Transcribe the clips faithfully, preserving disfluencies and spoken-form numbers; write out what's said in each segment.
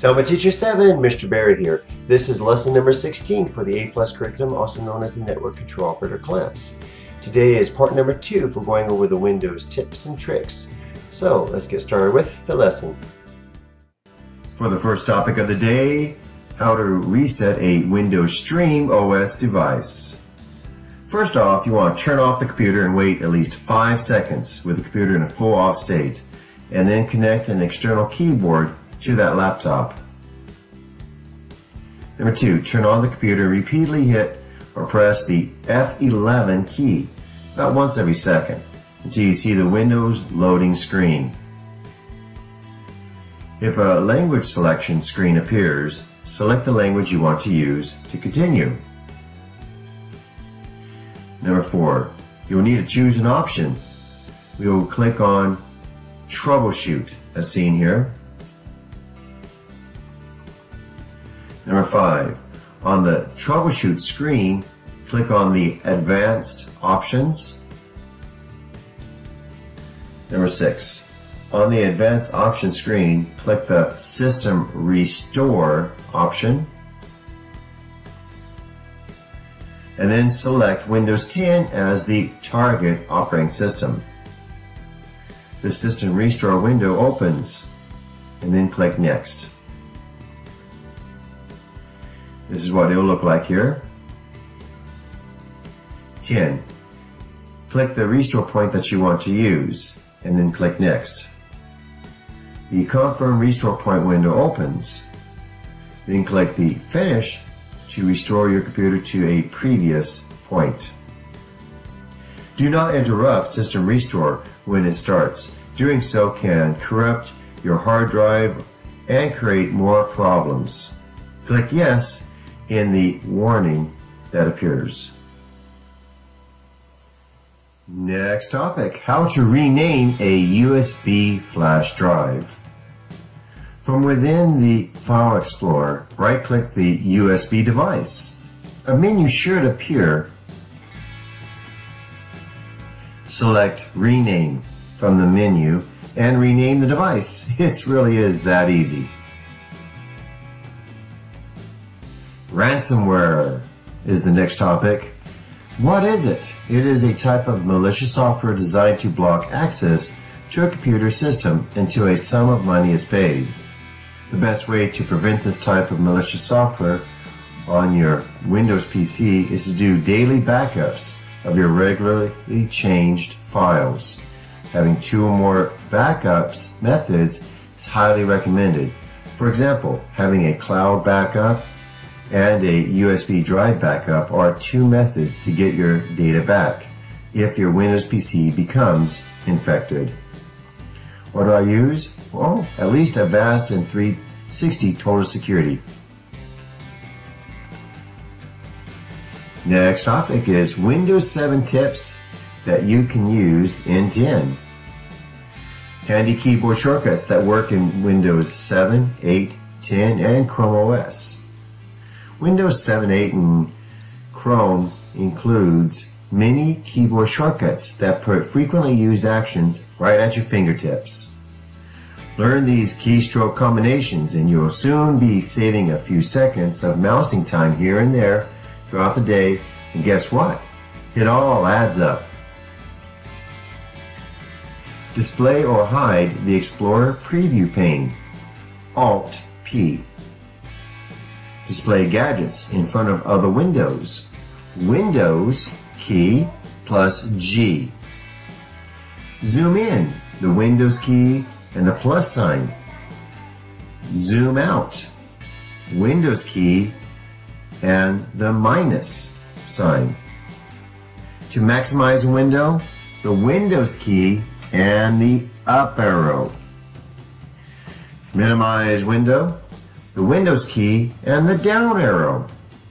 Selma Teacher seven, Mister Barrett here. This is lesson number sixteen for the A plus curriculum, also known as the Network Control Operator class. Today is part number two for going over the Windows tips and tricks. So let's get started with the lesson. For the first topic of the day, how to reset a Windows Stream O S device. First off, you want to turn off the computer and wait at least five seconds with the computer in a full off state, and then connect an external keyboard to that laptop. Number two, turn on the computer, repeatedly hit or press the F eleven key about once every second until you see the Windows loading screen. If a language selection screen appears, select the language you want to use to continue. Number four, you'll need to choose an option. We will click on Troubleshoot as seen here. Number five, on the Troubleshoot screen, click on the Advanced Options. Number six, on the Advanced Options screen, click the System Restore option, and then select Windows ten as the target operating system. The System Restore window opens, and then click Next. This is what it will look like here. ten. Click the restore point that you want to use, and then click Next. The Confirm Restore Point window opens. Then click the Finish to restore your computer to a previous point. Do not interrupt System Restore when it starts. Doing so can corrupt your hard drive and create more problems. Click Yes in the warning that appears. Next topic, how to rename a U S B flash drive. From within the File Explorer, right-click the U S B device. A menu should appear. Select Rename from the menu and rename the device. It really is that easy. Ransomware is the next topic. What is it? It is a type of malicious software designed to block access to a computer system until a sum of money is paid. The best way to prevent this type of malicious software on your Windows P C is to do daily backups of your regularly changed files. Having two or more backups methods is highly recommended. For example, having a cloud backup and a U S B drive backup are two methods to get your data back if your Windows P C becomes infected. What do I use? Well, at least Avast and three sixty Total Security. Next topic is Windows seven tips that you can use in ten. Handy keyboard shortcuts that work in Windows seven, eight, ten, and Chrome O S. Windows seven, eight, and Chrome includes many keyboard shortcuts that put frequently used actions right at your fingertips. Learn these keystroke combinations and you'll soon be saving a few seconds of mousing time here and there throughout the day, and guess what? It all adds up. Display or hide the Explorer preview pane. Alt P. Display gadgets in front of other windows. Windows key plus G. Zoom in, the Windows key and the plus sign. Zoom out, Windows key and the minus sign. To maximize a window, the Windows key and the up arrow. Minimize window, the Windows key and the down arrow.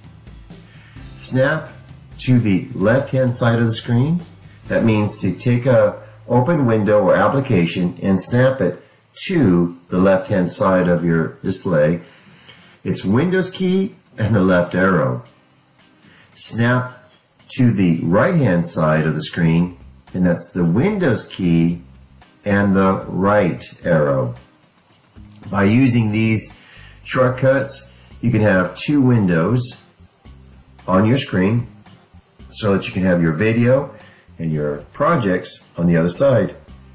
Snap to the left hand side of the screen. That means to take a open window or application and snap it to the left hand side of your display. It's Windows key and the left arrow. Snap to the right hand side of the screen, and that's the Windows key and the right arrow. By using these shortcuts, you can have two windows on your screen so that you can have your video and your projects on the other side.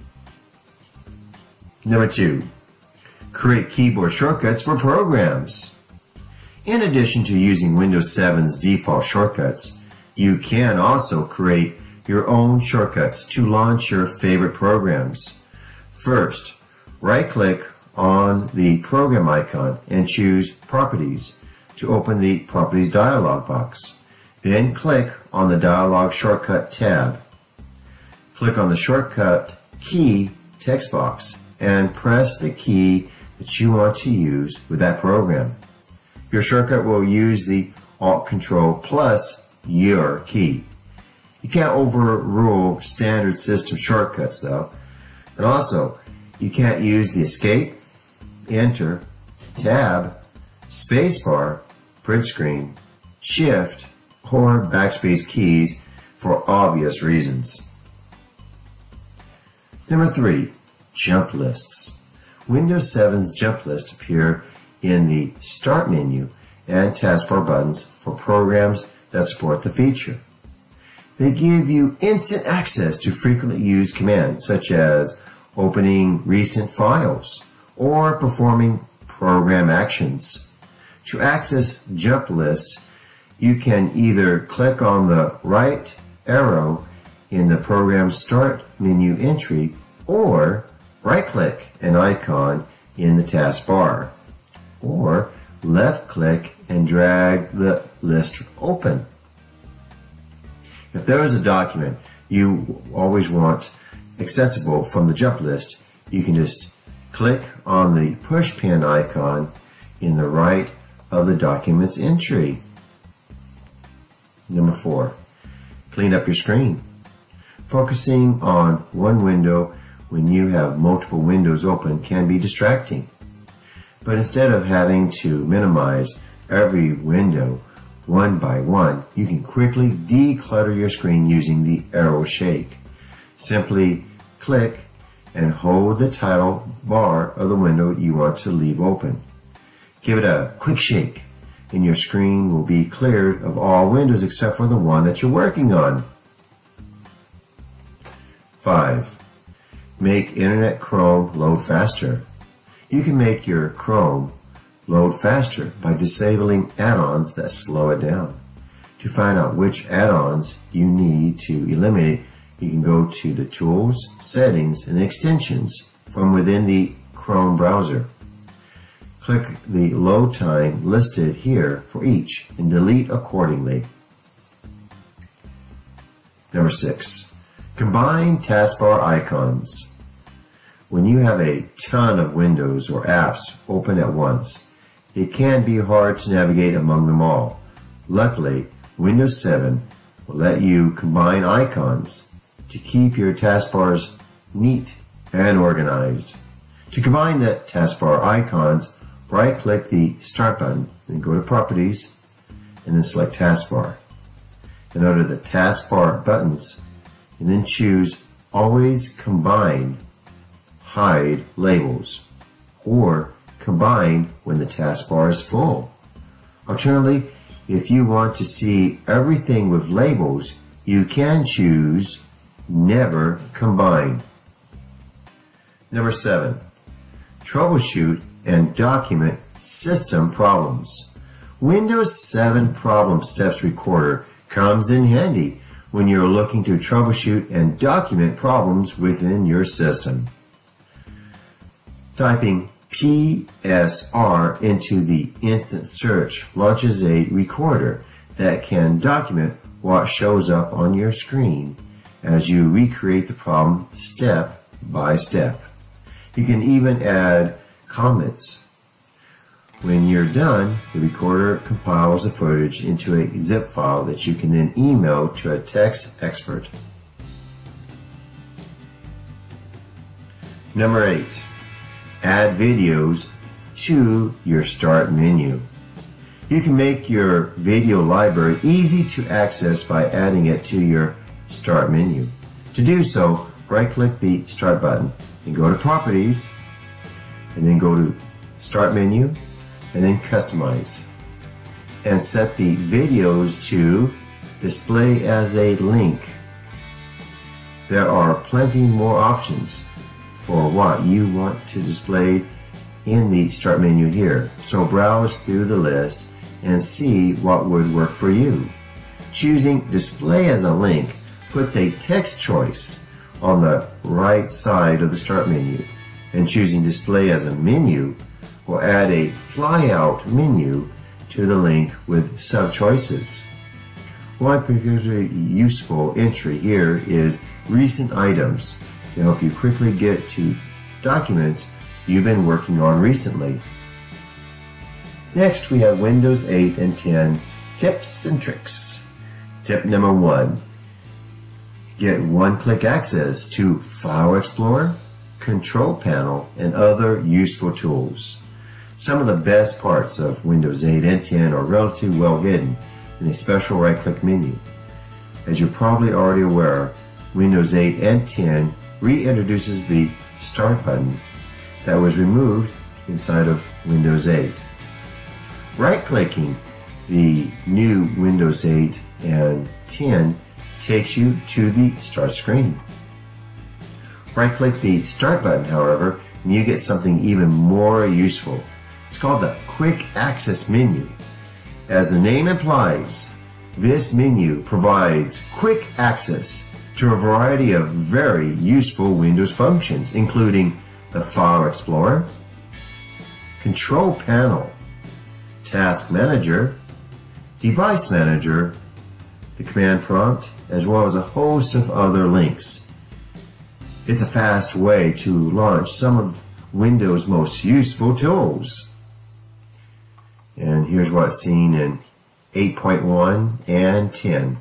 Number two, create keyboard shortcuts for programs. In addition to using Windows seven's default shortcuts, you can also create your own shortcuts to launch your favorite programs. First, right-click on the program icon and choose Properties to open the Properties dialog box. Then click on the Dialog Shortcut tab. Click on the Shortcut Key text box and press the key that you want to use with that program. Your shortcut will use the Alt Control plus your key. You can't overrule standard system shortcuts though. And also, you can't use the Escape, Enter, Tab, Spacebar, Print Screen, Shift, or Backspace keys for obvious reasons. Number three, jump lists. Windows seven's jump lists appear in the Start menu and taskbar buttons for programs that support the feature. They give you instant access to frequently used commands such as opening recent files or performing program actions. To access jump list, you can either click on the right arrow in the program Start menu entry or right-click an icon in the taskbar, or left-click and drag the list open. If there is a document you always want accessible from the jump list, you can just click on the pushpin icon in the right of the document's entry. Number four, clean up your screen. Focusing on one window when you have multiple windows open can be distracting. But instead of having to minimize every window one by one, you can quickly declutter your screen using the arrow shake. Simply click and hold the title bar of the window you want to leave open. Give it a quick shake and your screen will be cleared of all windows except for the one that you're working on. Five, make Internet Chrome load faster. You can make your Chrome load faster by disabling add-ons that slow it down. To find out which add-ons you need to eliminate, you can go to the Tools, Settings, and Extensions from within the Chrome browser. Click the load time listed here for each and delete accordingly. Number six, combine taskbar icons. When you have a ton of windows or apps open at once, it can be hard to navigate among them all. Luckily, Windows seven will let you combine icons to keep your taskbars neat and organized. To combine the taskbar icons, right-click the Start button, then go to Properties, and then select Taskbar. And under the Taskbar buttons, and then choose Always Combine Hide Labels, or Combine when the taskbar is full. Alternatively, if you want to see everything with labels, you can choose Never Combine. Number seven, troubleshoot and document system problems. Windows seven Problem Steps Recorder comes in handy when you're looking to troubleshoot and document problems within your system. Typing P S R into the instant search launches a recorder that can document what shows up on your screen as you recreate the problem step by step. You can even add comments. When you're done, the recorder compiles the footage into a zip file that you can then email to a text expert. Number eight, add videos to your Start menu. You can make your video library easy to access by adding it to your Start menu. To do so, right-click the Start button and go to Properties, and then go to Start menu, and then Customize. And set the videos to Display as a link. There are plenty more options for what you want to display in the Start menu here. So browse through the list and see what would work for you. Choosing Display as a link puts a text choice on the right side of the Start menu, and choosing Display as a menu will add a flyout menu to the link with sub-choices. One particularly useful entry here is Recent Items to help you quickly get to documents you've been working on recently. Next, we have Windows eight and ten tips and tricks. Tip number one, get one-click access to File Explorer, Control Panel, and other useful tools. Some of the best parts of Windows eight and ten are relatively well hidden in a special right-click menu. As you're probably already aware, Windows eight and ten reintroduces the Start button that was removed inside of Windows eight. Right-clicking the new Windows eight and ten takes you to the Start screen. Right-click the Start button, however, and you get something even more useful. It's called the Quick Access menu. As the name implies, this menu provides quick access to a variety of very useful Windows functions, including the File Explorer, Control Panel, Task Manager, Device Manager, the Command Prompt, as well as a host of other links. It's a fast way to launch some of Windows' most useful tools. And here's what's seen in eight point one and ten.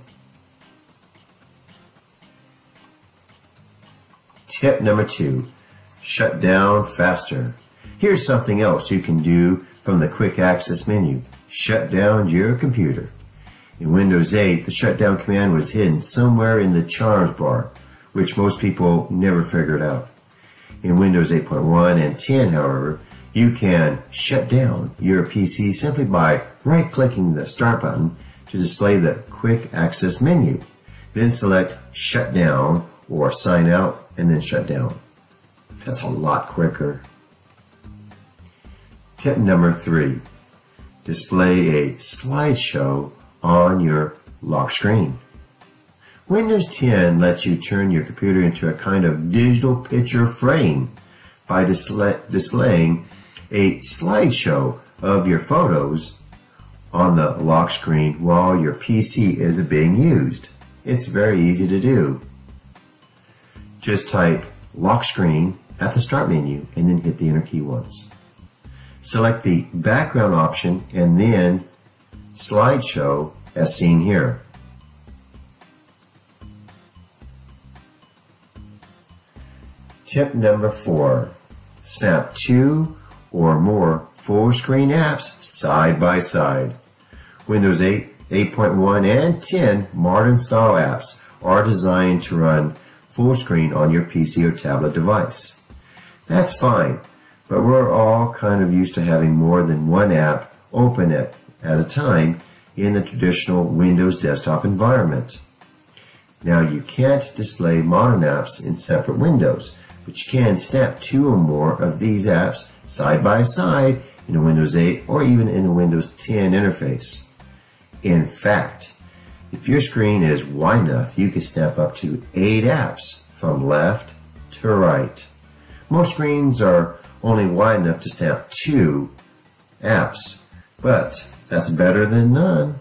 Tip number two, shut down faster. Here's something else you can do from the Quick Access menu. Shut down your computer. In Windows eight, the shutdown command was hidden somewhere in the charms bar, which most people never figured out. In Windows eight point one and ten, however, you can shut down your P C simply by right-clicking the Start button to display the Quick Access menu. Then select Shut Down or Sign Out and then Shut Down. That's a lot quicker. Tip number three, display a slideshow on your lock screen. Windows ten lets you turn your computer into a kind of digital picture frame by display displaying a slideshow of your photos on the lock screen while your P C is being used. It's very easy to do. Just type lock screen at the Start menu and then hit the Enter key once. Select the background option and then slideshow as seen here. Tip number four, snap two or more full screen apps side by side. Windows eight, eight point one, and ten modern style apps are designed to run full screen on your P C or tablet device. That's fine, but we're all kind of used to having more than one app open at, at a time in the traditional Windows desktop environment. Now you can't display modern apps in separate windows, but you can snap two or more of these apps side by side in a Windows eight or even in a Windows ten interface. In fact, if your screen is wide enough, you can snap up to eight apps from left to right. Most screens are only wide enough to snap two apps, but that's better than none.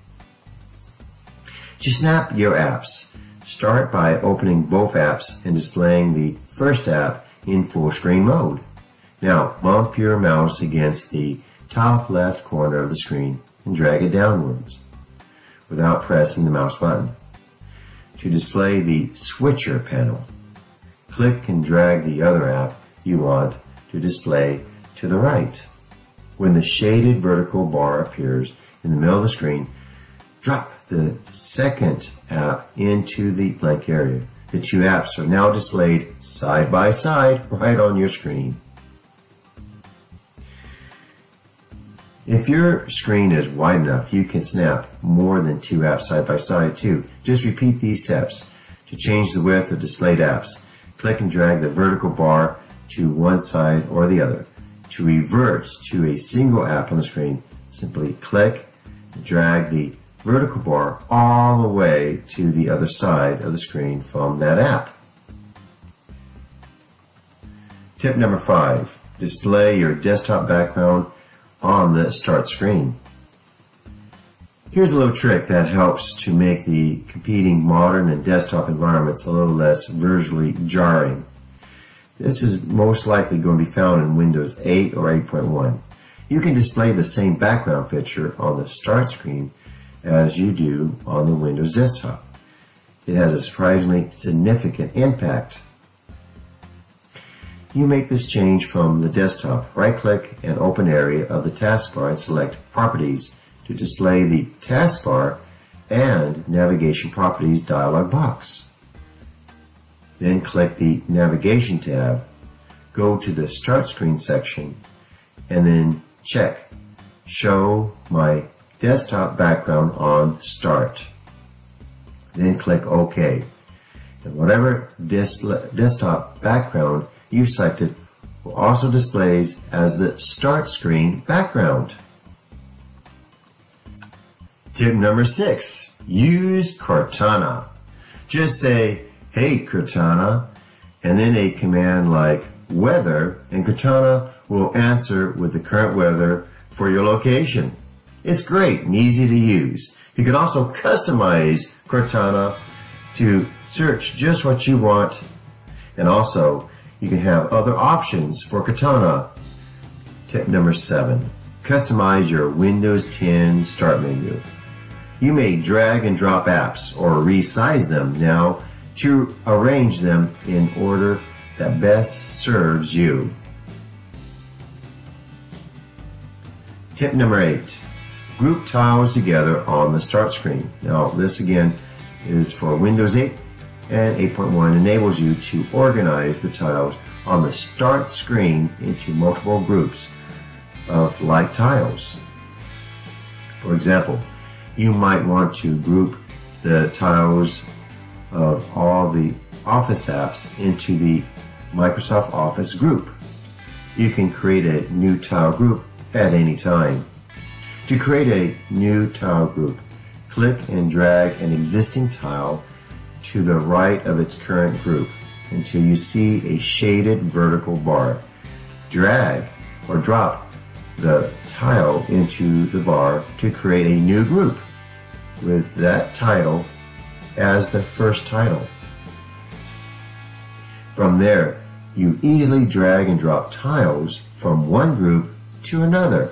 To snap your apps, start by opening both apps and displaying the first app in full screen mode. Now bump your mouse against the top left corner of the screen and drag it downwards without pressing the mouse button. To display the switcher panel, click and drag the other app you want to display to the right. When the shaded vertical bar appears in the middle of the screen, drop the second app into the blank area. The two apps are now displayed side by side right on your screen. If your screen is wide enough, you can snap more than two apps side by side too. Just repeat these steps. To change the width of displayed apps, click and drag the vertical bar to one side or the other. To revert to a single app on the screen, simply click and drag the vertical bar all the way to the other side of the screen from that app. Tip number five, display your desktop background on the start screen. Here's a little trick that helps to make the competing modern and desktop environments a little less visually jarring. This is most likely going to be found in Windows eight or eight point one. You can display the same background picture on the start screen as you do on the Windows desktop. It has a surprisingly significant impact. You make this change from the desktop. Right-click and open area of the taskbar and select Properties to display the taskbar and Navigation Properties dialog box. Then click the Navigation tab, go to the Start Screen section, and then check Show My Desktop Background on Start. Then click OK. And whatever display, desktop background you've selected will also displays as the Start Screen background. Tip number six, use Cortana. Just say, "Hey Cortana," and then a command like weather, and Cortana will answer with the current weather for your location. It's great and easy to use. You can also customize Cortana to search just what you want, and also you can have other options for Cortana. Tip number seven, customize your Windows ten start menu. You may drag and drop apps or resize them now to arrange them in order that best serves you. Tip number eight, group tiles together on the start screen. Now this again is for Windows eight and eight point one, enables you to organize the tiles on the start screen into multiple groups of like tiles. For example, you might want to group the tiles of all the Office apps into the Microsoft Office group. You can create a new tile group at any time. To create a new tile group, click and drag an existing tile to the right of its current group until you see a shaded vertical bar. Drag or drop the tile into the bar to create a new group with that title as the first title. From there, you easily drag and drop tiles from one group to another.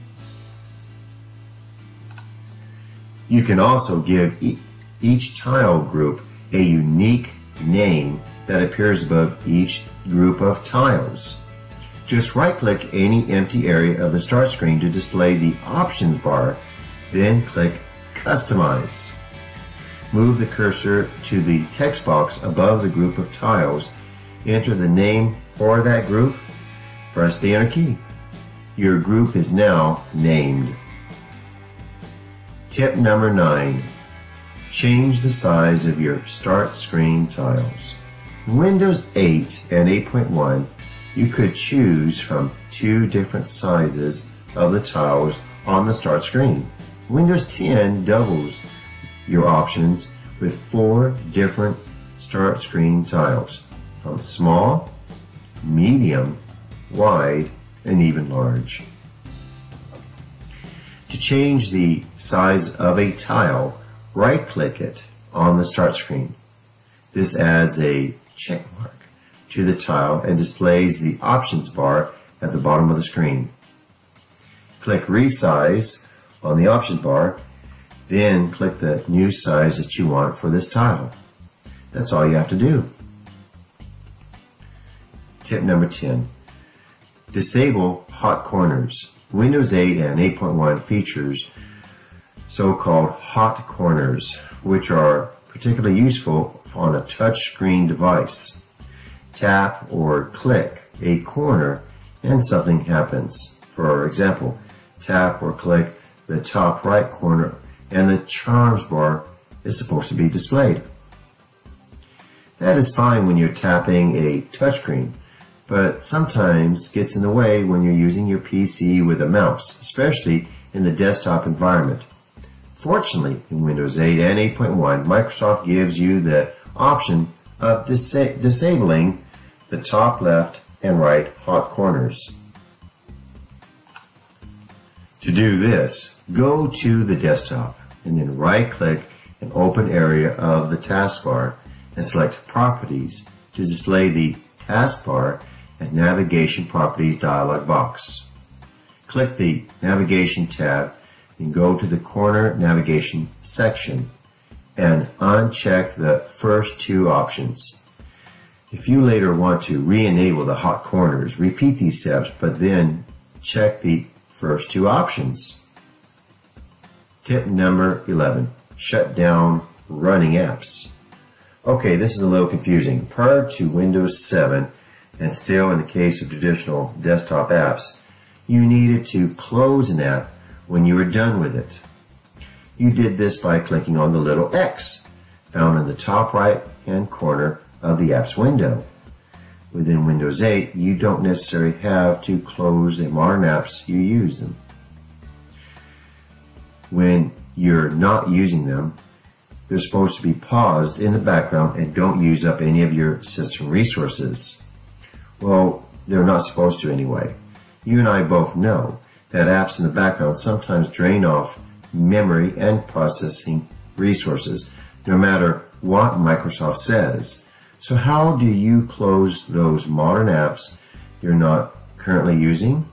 You can also give e each tile group a unique name that appears above each group of tiles. Just right-click any empty area of the start screen to display the options bar, then click Customize. Move the cursor to the text box above the group of tiles, enter the name for that group, press the Enter key. Your group is now named. Tip number nine, change the size of your start screen tiles. In Windows eight and eight point one, you could choose from two different sizes of the tiles on the start screen. Windows ten doubles your options with four different start screen tiles, from small, medium, wide, and even large. To change the size of a tile, right-click it on the start screen. This adds a check mark to the tile and displays the options bar at the bottom of the screen. Click Resize on the options bar, then click the new size that you want for this tile. That's all you have to do. Tip number ten, disable hot corners. Windows eight and eight point one features so-called hot corners, which are particularly useful on a touchscreen device. Tap or click a corner and something happens. For example, tap or click the top right corner and the Charms bar is supposed to be displayed. That is fine when you're tapping a touchscreen, but sometimes gets in the way when you're using your P C with a mouse, especially in the desktop environment. Fortunately, in Windows eight and eight point one, Microsoft gives you the option of disa disabling the top left and right hot corners. To do this, go to the desktop and then right-click an open area of the taskbar and select Properties to display the Taskbar and Navigation Properties dialog box. Click the Navigation tab and go to the corner Navigation section and uncheck the first two options. If you later want to re-enable the hot corners, repeat these steps, but then check the first two options. Tip number eleven. Shut down running apps. Okay, this is a little confusing. Prior to Windows seven, and still in the case of traditional desktop apps, you needed to close an app when you were done with it. You did this by clicking on the little X found in the top right hand corner of the app's window. Within Windows eight, you don't necessarily have to close the modern apps you use them. When you're not using them, they're supposed to be paused in the background and don't use up any of your system resources. Well, they're not supposed to anyway. You and I both know that apps in the background sometimes drain off memory and processing resources, no matter what Microsoft says. So how do you close those modern apps you're not currently using?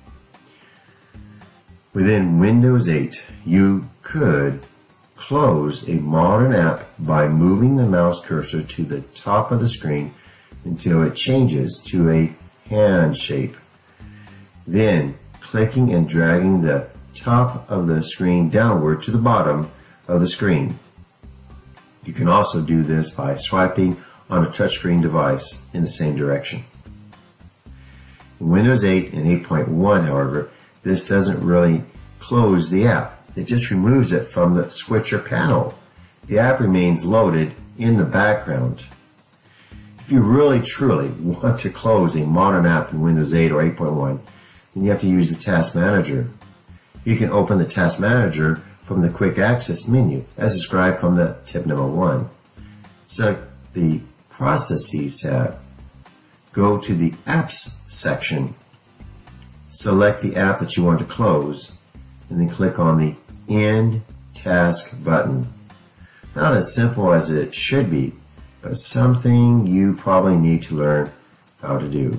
Within Windows eight, you could close a modern app by moving the mouse cursor to the top of the screen until it changes to a hand shape. Then clicking and dragging the top of the screen downward to the bottom of the screen. You can also do this by swiping on a touchscreen device in the same direction. In Windows eight and eight point one, however, this doesn't really close the app. It just removes it from the switcher panel. The app remains loaded in the background. If you really truly want to close a modern app in Windows eight or eight point one, then you have to use the Task Manager. You can open the Task Manager from the Quick Access menu, as described from the tip number one. Select the Processes tab. Go to the Apps section. Select the app that you want to close, and then click on the End Task button. Not as simple as it should be, but something you probably need to learn how to do.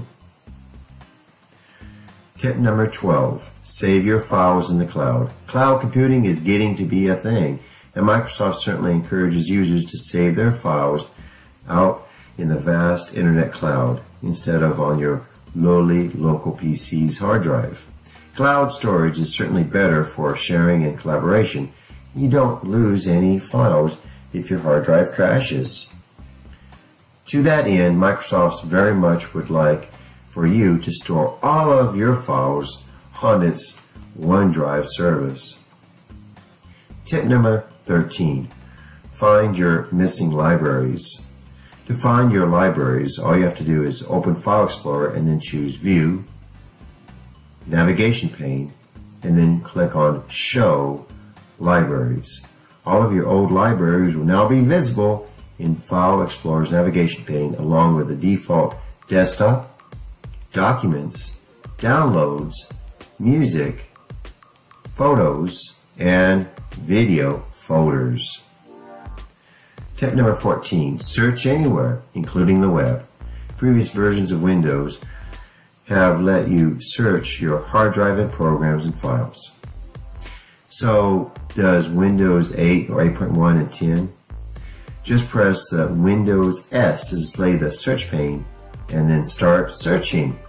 Tip number twelve. Save your files in the cloud. Cloud computing is getting to be a thing, and Microsoft certainly encourages users to save their files out in the vast internet cloud instead of on your lowly local P C's hard drive. Cloud storage is certainly better for sharing and collaboration. You don't lose any files if your hard drive crashes. To that end, Microsoft very much would like for you to store all of your files on its OneDrive service. Tip number thirteen. Find your missing libraries. To find your libraries, all you have to do is open File Explorer and then choose View, Navigation pane, and then click on Show Libraries. All of your old libraries will now be visible in File Explorer's navigation pane along with the default desktop, documents, downloads, music, photos, and video folders. Tip number fourteen. Search anywhere, including the web. Previous versions of Windows have let you search your hard drive and programs and files. So does Windows eight or eight point one and ten? Just press the Windows S to display the search pane and then start searching.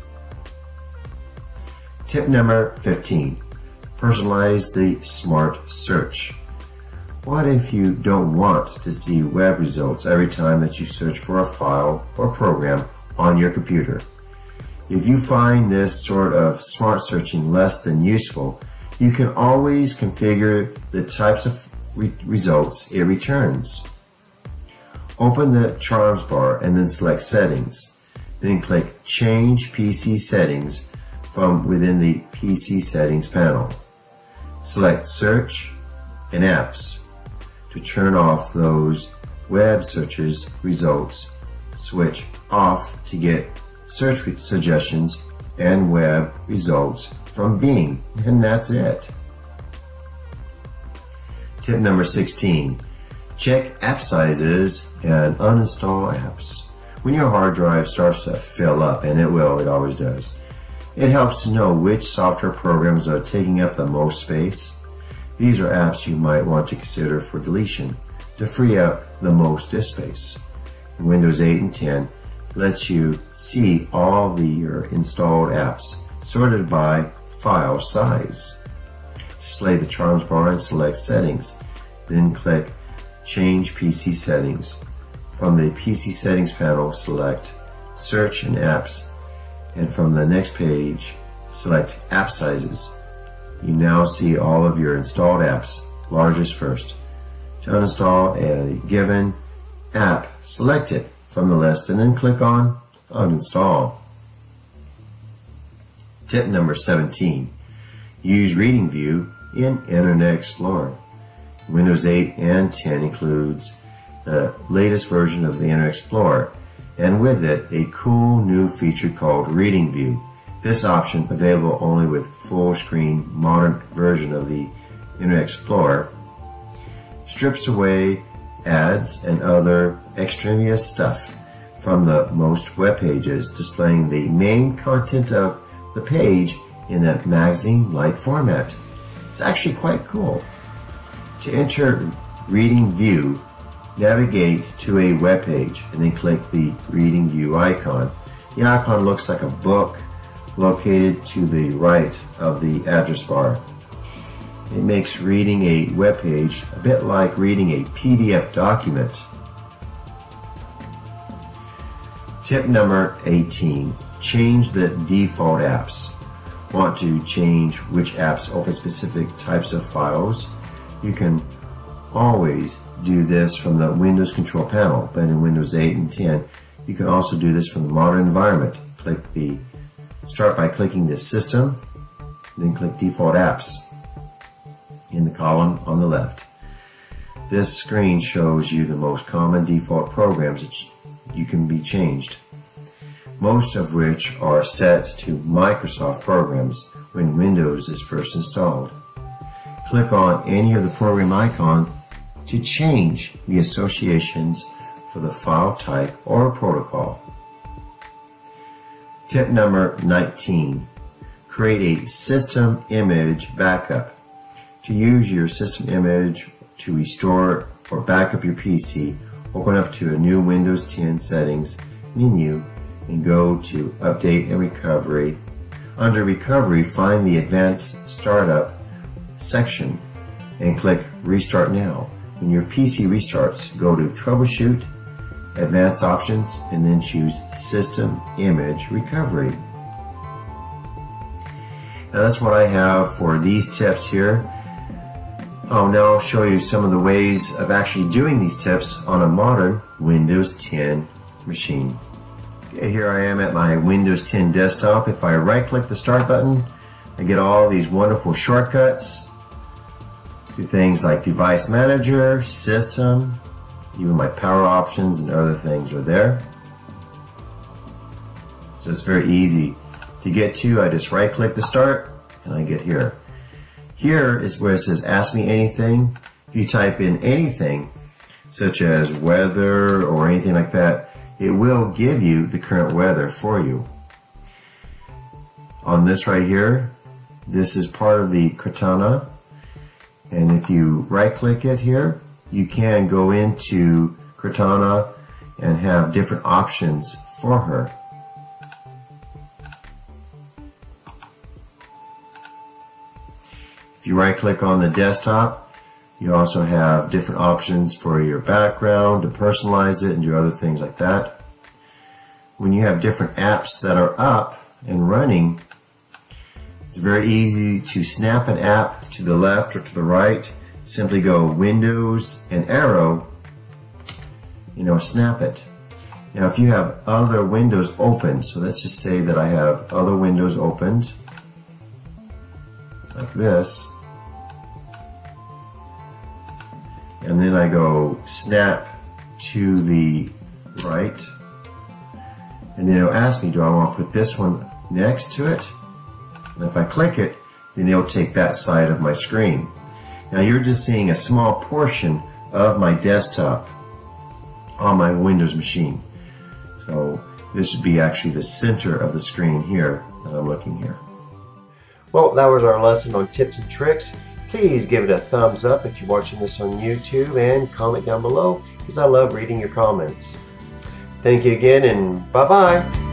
Tip number fifteen. Personalize the smart search. What if you don't want to see web results every time that you search for a file or program on your computer? If you find this sort of smart searching less than useful, you can always configure the types of re results it returns. Open the Charms bar and then select Settings. Then click Change P C Settings from within the P C Settings panel. Select Search and Apps to turn off those web searches results. Switch off to get search suggestions and web results from Bing, and that's it. Tip number sixteen. Check app sizes and uninstall apps. When your hard drive starts to fill up, and it will, it always does, it helps to know which software programs are taking up the most space. These are apps you might want to consider for deletion to free up the most disk space. Windows eight and ten lets you see all the your installed apps sorted by file size. Display the Charms bar and select Settings. Then click Change P C Settings. From the P C Settings panel, select Search and Apps, and from the next page, select App Sizes. You now see all of your installed apps, largest first. To uninstall a given app, select it from the list and then click on Uninstall. Tip number seventeen. Use Reading View in Internet Explorer. Windows eight and ten includes the latest version of the Internet Explorer, and with it a cool new feature called Reading View. This option, available only with full screen modern version of the Internet Explorer, strips away ads and other extraneous stuff from the most web pages, displaying the main content of the page in a magazine-like format. It's actually quite cool. To enter Reading View, navigate to a web page and then click the Reading View icon. The icon looks like a book located to the right of the address bar. It makes reading a web page a bit like reading a P D F document. Tip number eighteen. Change the default apps. Want to change which apps open specific types of files? You can always do this from the Windows control panel, but in Windows eight and ten you can also do this from the modern environment. Click the Start by clicking the System, then click Default Apps in the column on the left. This screen shows you the most common default programs that you can be changed, most of which are set to Microsoft programs when Windows is first installed. Click on any of the program icon to change the associations for the file type or protocol. Tip number nineteen. Create a system image backup. To use your system image to restore or back up your P C, open up to a new Windows ten settings menu and go to Update and Recovery. Under Recovery, find the Advanced Startup section and click Restart Now. When your P C restarts, go to Troubleshoot, Advanced Options, and then choose System Image Recovery. Now that's what I have for these tips here. I'll now show you some of the ways of actually doing these tips on a modern Windows ten machine. Okay, here I am at my Windows ten desktop. If I right click the Start button, I get all these wonderful shortcuts to things like Device Manager, System, even my power options and other things are there. So it's very easy to get to. I just right click the Start and I get here. Here is where it says Ask Me Anything. If you type in anything such as weather or anything like that, it will give you the current weather for you. On this right here, this is part of the Cortana, and if you right click it here, you can go into Cortana and have different options for her. If you right click on the desktop, you also have different options for your background to personalize it and do other things like that. When you have different apps that are up and running, it's very easy to snap an app to the left or to the right. Simply go Windows and arrow, you know, snap it. Now if you have other windows open, so let's just say that I have other windows opened, like this, and then I go snap to the right, and then it'll ask me, do I want to put this one next to it? And if I click it, then it'll take that side of my screen. Now you're just seeing a small portion of my desktop on my Windows machine. So this would be actually the center of the screen here that I'm looking here. Well, that was our lesson on tips and tricks. Please give it a thumbs up if you're watching this on YouTube, and comment down below because I love reading your comments. Thank you again, and bye-bye.